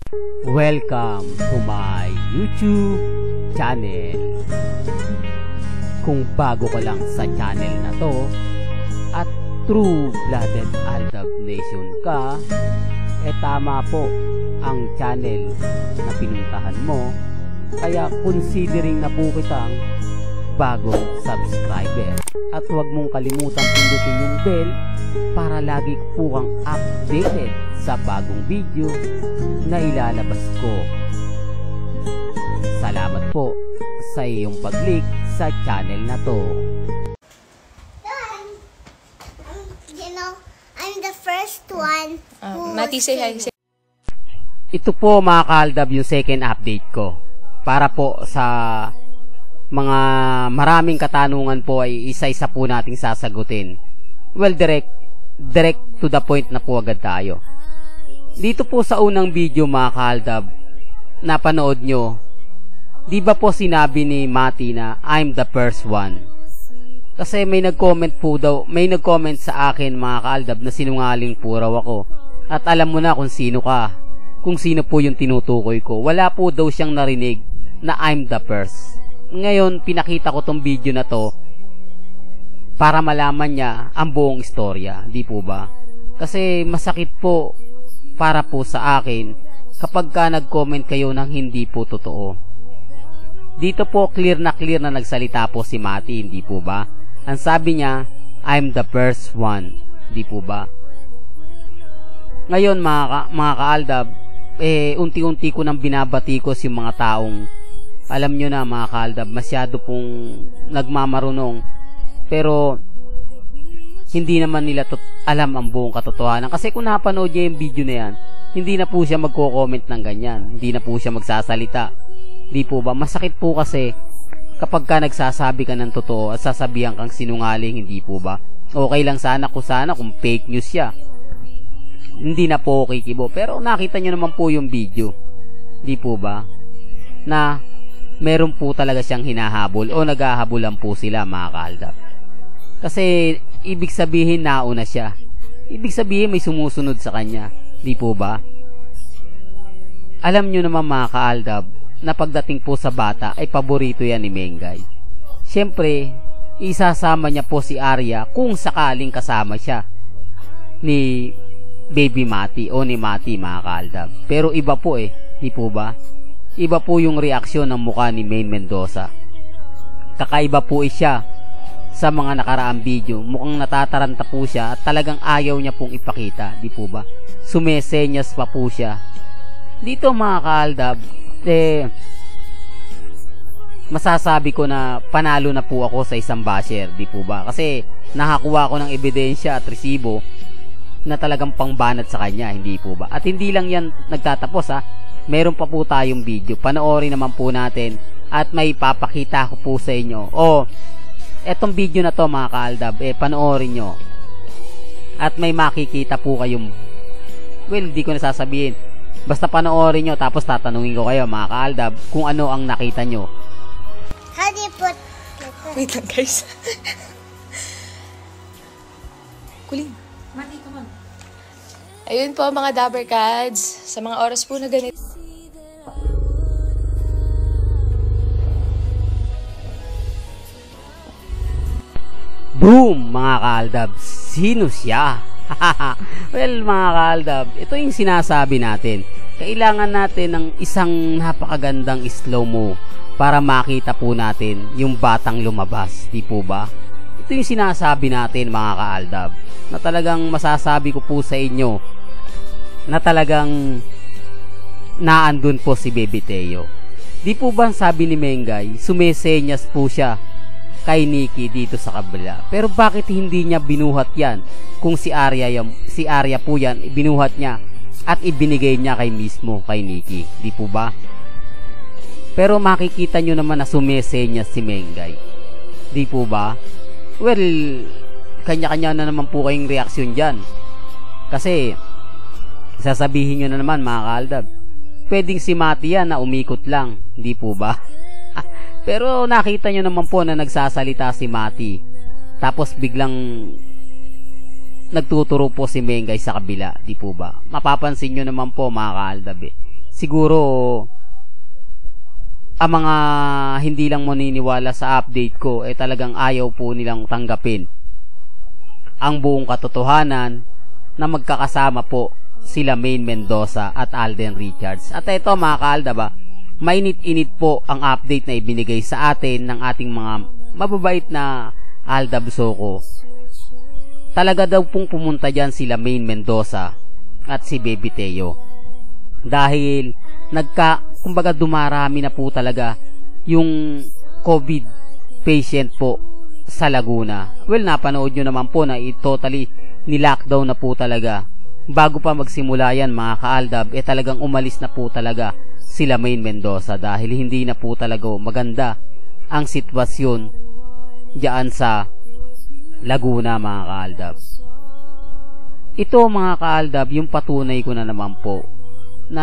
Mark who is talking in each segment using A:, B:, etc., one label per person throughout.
A: Welcome to my YouTube channel. Kung bago ka lang sa channel na to at true-blooded Aldab Nation ka, tama po ang channel na pinuntahan mo, kaya considering na po kitang bagong subscriber. At huwag mong kalimutan pindutin yung bell para lagi po kang updated sa bagong video na ilalabas ko. Salamat po sa iyong pag-click sa channel na to.
B: You know, I'm the first one
C: Mati, say hi.
A: Ito po mga ka-Aldab yung second update ko. Para po sa mga maraming katanungan po ay isa-isa po nating sasagutin. Well, direct to the point na po agad tayo. Dito po sa unang video mga ka-Aldab, napanood nyo, di ba po sinabi ni Mati na I'm the first one? Kasi may nag-comment po daw, may nag-comment sa akin mga ka-Aldab na sinungaling po raw ako. At alam mo na kung sino ka, kung sino po yung tinutukoy ko. Wala po daw siyang narinig na I'm the first. Ngayon, pinakita ko tong video na to para malaman niya ang buong istorya, di po ba? Kasi masakit po para po sa akin kapag ka nag-comment kayo ng hindi po totoo. Dito po clear na nagsalita po si Mati, hindi po ba? Ang sabi niya, I'm the first one, di po ba? Ngayon mga ka-Aldab, unti-unti ko nang binabatikos yung mga taong alam nyo na mga ka-Aldab, masyado pong nagmamarunong pero hindi naman nila alam ang buong katotohanan. Kasi kung napanood niya yung video na yan, hindi na po siya magko-comment ng ganyan, hindi na po siya magsasalita, di po ba? Masakit po kasi kapag ka nagsasabi ka ng totoo at sasabihan kang sinungaling, hindi po ba? Okay lang sana kung fake news siya, hindi na po okay kibo. Pero nakita nyo naman po yung video, di po ba, na meron po talaga siyang hinahabol o naghahabulan po sila mga ka-Aldab. Kasi ibig sabihin nauna siya, ibig sabihin may sumusunod sa kanya, di po ba? Alam nyo naman mga ka-Aldab na pagdating po sa bata ay paborito yan ni Mengay. Siyempre isasama niya po si Arya kung sakaling kasama siya ni Baby Mati o ni Mati mga ka-Aldab. Pero iba po di po ba? Iba po yung reaksyon ng mukha ni Maine Mendoza. Kakaiba po siya sa mga nakaraang video. Mukhang natataranta po siya at talagang ayaw niya pong ipakita, di po ba? Sumesenyas pa po siya. Dito mga ka-Aldab, masasabi ko na panalo na po ako sa isang basher, di po ba? Kasi nakakuha ko ng ebidensya at resibo na talagang pangbanat sa kanya, hindi po ba? At hindi lang yan nagtatapos meron pa po tayong video. Panoorin naman po natin at may papakita ko po sa inyo. Etong video na to mga ka-Aldab, panoorin nyo. At may makikita po kayong, well, di ko nasasabihin. Basta panoorin nyo tapos tatanungin ko kayo mga ka-Aldab kung ano ang nakita nyo.
B: How do you put...
C: Wait lang guys. Kulin. Mati, come on. Ayun po mga Dabber Cats. Sa mga oras po na ganito.
A: Boom mga ka-Aldab, sino siya? Well mga ka-Aldab, ito yung sinasabi natin. Kailangan natin ng isang napakagandang slow-mo para makita po natin yung batang lumabas, di po ba? Ito yung sinasabi natin mga ka-Aldab, na talagang masasabi ko po sa inyo na talagang naandun po si Baby Teo. Di po ba sabi ni Mengay, sumesenyas po siya kay Nikki dito sa kabila. Pero bakit hindi niya binuhat yan? Kung si Arya po yan, binuhat niya at ibinigay niya kay Nikki. Di po ba? Pero makikita nyo naman na sumesenyas si Mengay. Di po ba? Well, kanya-kanya na naman po kayong reaksyon dyan. Kasi sasabihin nyo na naman mga ka-Aldab, pwedeng si Mati yan na umikot lang. Di po ba? Pero nakita nyo naman po na nagsasalita si Mati. Tapos biglang nagtuturo po si Mengay sa kabila, di po ba? Mapapansin nyo naman po mga ka-Aldab siguro ang mga hindi lang maniniwala sa update ko talagang ayaw po nilang tanggapin ang buong katotohanan na magkakasama po sila Maine Mendoza at Alden Richards. At ito mga kaaldab, mainit-init po ang update na ibinigay sa atin ng ating mga mababait na Aldab Soko. Talaga daw pong pumunta dyan sila Maine Mendoza at si Baby Teo. Dahil kumbaga dumarami na po talaga yung COVID patient po sa Laguna. Well, napanood nyo naman po na totally ni-lockdown na po talaga. Bago pa magsimula yan mga kaaldab, talagang umalis na po talaga sila Maine Mendoza dahil hindi na po talaga maganda ang sitwasyon diyan sa Laguna mga kaaldab. Ito mga kaaldab, yung patunay ko na naman po na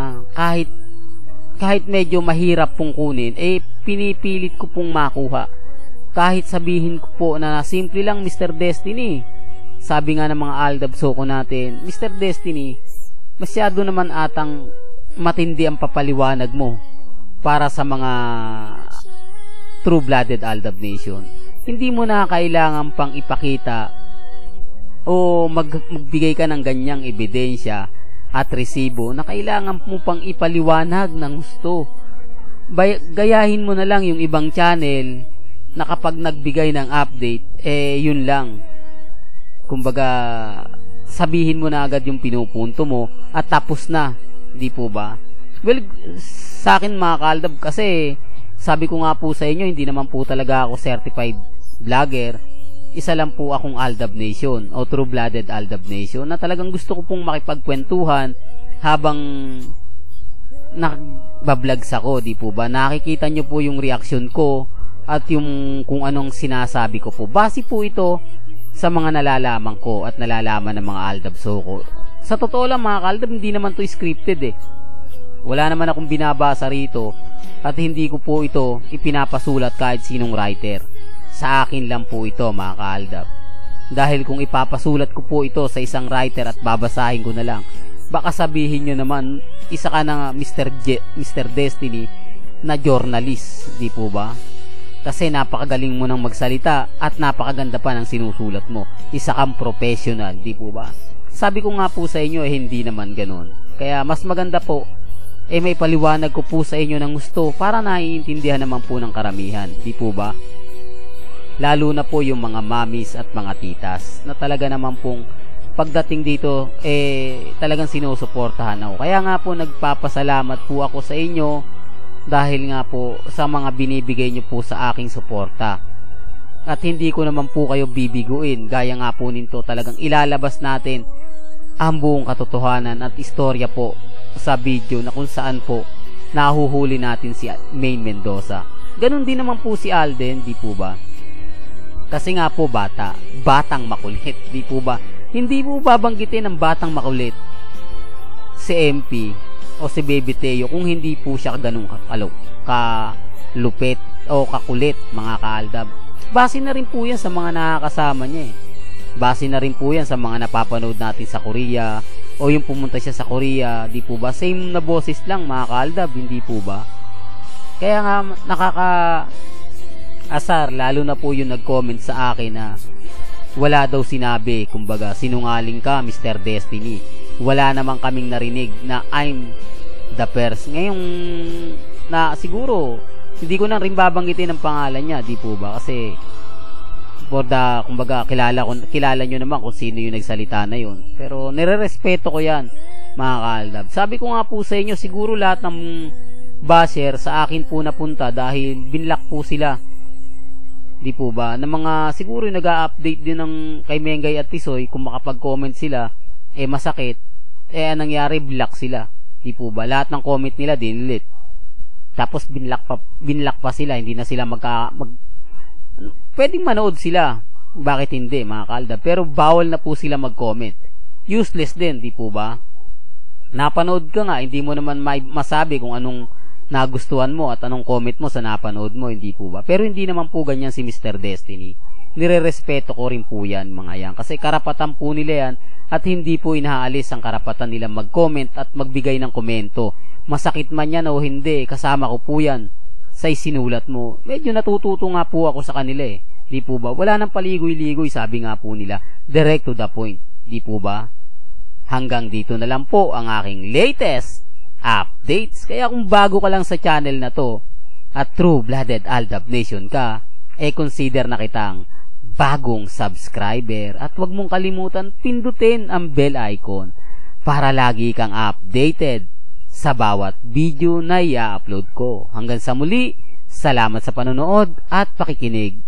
A: kahit medyo mahirap pong kunin, pinipilit ko pong makuha. Kahit sabihin ko po na simple lang Mr. Destiny. Sabi nga ng mga Aldab Soko natin, Mr. Destiny, masyado naman atang matindi ang papaliwanag mo para sa mga true-blooded Aldab Nation. Hindi mo na kailangan pang ipakita o magbigay ka ng ganyang ebidensya at resibo na kailangan mo pang ipaliwanag ng gusto. Gayahin mo na lang yung ibang channel na kapag nagbigay ng update, yun lang. Kumbaga, sabihin mo na agad yung pinupunto mo at tapos na. Di po ba? Well, sa akin mga kaaldab, kasi sabi ko nga po sa inyo, hindi naman po talaga ako certified vlogger. Isa lang po akong Aldab Nation o true-blooded Aldab Nation na talagang gusto ko pong makipagkwentuhan habang nagbablogs ako, di po ba? Nakikita nyo po yung reaction ko at yung kung anong sinasabi ko po. Base po ito sa mga nalalaman ko at nalalaman ng mga Aldab Soko. Sa totoo lang mga kaaldab, hindi naman to scripted Wala naman akong binabasa rito at hindi ko po ito ipinapasulat kahit sinong writer. Sa akin lang po ito mga kaaldab. Dahil kung ipapasulat ko po ito sa isang writer at babasahin ko na lang, baka sabihin nyo naman isa ka na Mr. Destiny na journalist, di po ba? Kasi napakagaling mo nang magsalita at napakaganda pa ng sinusulat mo. Isa kang professional, di po ba? Sabi ko nga po sa inyo hindi naman ganoon. Kaya mas maganda po may paliwanag ko po sa inyo ng gusto para naiintindihan naman po ng karamihan, di po ba? Lalo na po yung mga mamis at mga titas na talaga naman pong pagdating dito talagang sinusuportahan ako. Kaya nga po nagpapasalamat po ako sa inyo dahil nga po sa mga binibigay nyo po sa aking suporta. At hindi ko naman po kayo bibiguin. Gaya nga po nito, talagang ilalabas natin ang buong katotohanan at istorya po sa video na kung saan po nahuhuli natin si Maine Mendoza. Ganon din naman po si Alden, di po ba? Kasi nga po batang makulit, di po ba? Hindi po babanggitin ng batang makulit si MP o si Baby Teo kung hindi po siya ganun kalupit o kakulit mga kaaldab. Base na rin po yan sa mga nakakasama niya Base na rin po yan sa mga napapanood natin sa Korea o yung pumunta siya sa Korea, di po ba? Same na boses lang mga kaaldab, hindi po ba? Kaya nga nakaka-asar, lalo na po yung nag-comment sa akin na wala daw sinabi, kumbaga sinungaling ka Mr. Destiny. Wala naman kaming narinig na I'm the first. Ngayong na siguro hindi ko na rin babanggitin ang pangalan niya, di po ba? Kasi kumbaga kilala nyo naman kung sino yung nagsalita na yun. Pero nirerespeto ko yan mga kaaldab. Sabi ko nga po sa inyo, siguro lahat ng basher sa akin po napunta dahil binlock po sila, di po ba? Na mga siguro yung nag-a-update din ng kay Mengay at Tisoy, kung makapag-comment sila masakit, anong nangyari, block sila, di po ba? Lahat ng comment nila dinilit, tapos binlock pa sila, hindi na sila pwedeng manood sila, bakit hindi mga kaaldab, pero bawal na po sila mag-comment, useless din, di po ba? Napanood ka nga, hindi mo naman masabi kung anong nagustuhan mo at anong comment mo sa napanood mo, hindi po ba? Pero hindi naman po ganyan si Mr. Destiny. Nirerespeto ko rin po yan mga yan. Kasi karapatan po nila yan at hindi po inaalis ang karapatan nila mag-comment at magbigay ng komento. Masakit man yan o hindi, kasama ko po yan sa isinulat mo. Medyo natututo nga po ako sa kanila eh. Di po ba? Wala nang paligoy-ligoy, sabi nga po nila. Direct to the point. Di po ba? Hanggang dito na lang po ang aking latest updates. Kaya kung bago ka lang sa channel na to at true-blooded Aldab Nation ka, consider na kitang bagong subscriber at huwag mong kalimutan pindutin ang bell icon para lagi kang updated sa bawat video na i-upload ko. Hanggang sa muli, salamat sa panonood at pakikinig.